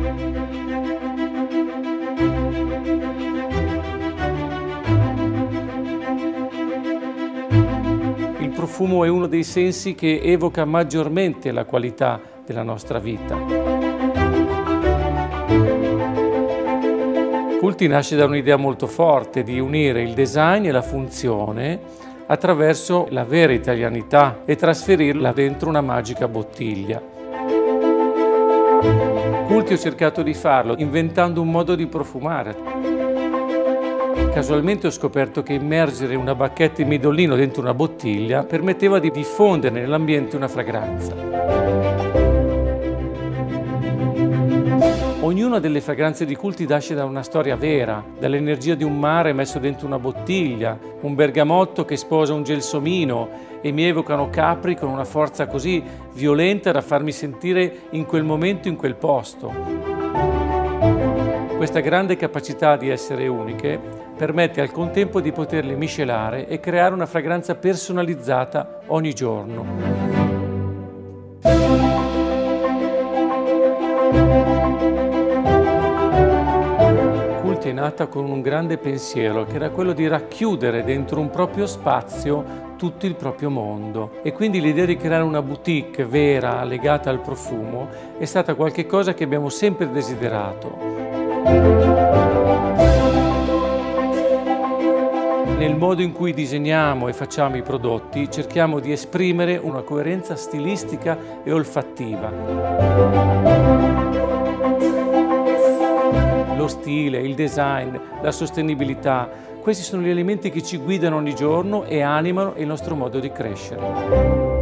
Il profumo è uno dei sensi che evoca maggiormente la qualità della nostra vita. Culti nasce da un'idea molto forte di unire il design e la funzione attraverso la vera italianità e trasferirla dentro una magica bottiglia. Culti ho cercato di farlo inventando un modo di profumare. Casualmente ho scoperto che immergere una bacchetta di midolino dentro una bottiglia permetteva di diffondere nell'ambiente una fragranza. Ognuna delle fragranze di Culti nasce da una storia vera, dall'energia di un mare messo dentro una bottiglia, un bergamotto che sposa un gelsomino e mi evocano capri con una forza così violenta da farmi sentire in quel momento in quel posto. Questa grande capacità di essere uniche permette al contempo di poterle miscelare e creare una fragranza personalizzata ogni giorno. Culti è nata con un grande pensiero che era quello di racchiudere dentro un proprio spazio tutto il proprio mondo, e quindi l'idea di creare una boutique vera legata al profumo è stata qualcosa che abbiamo sempre desiderato. Nel modo in cui disegniamo e facciamo i prodotti cerchiamo di esprimere una coerenza stilistica e olfattiva. Lo stile, il design, la sostenibilità, questi sono gli elementi che ci guidano ogni giorno e animano il nostro modo di crescere.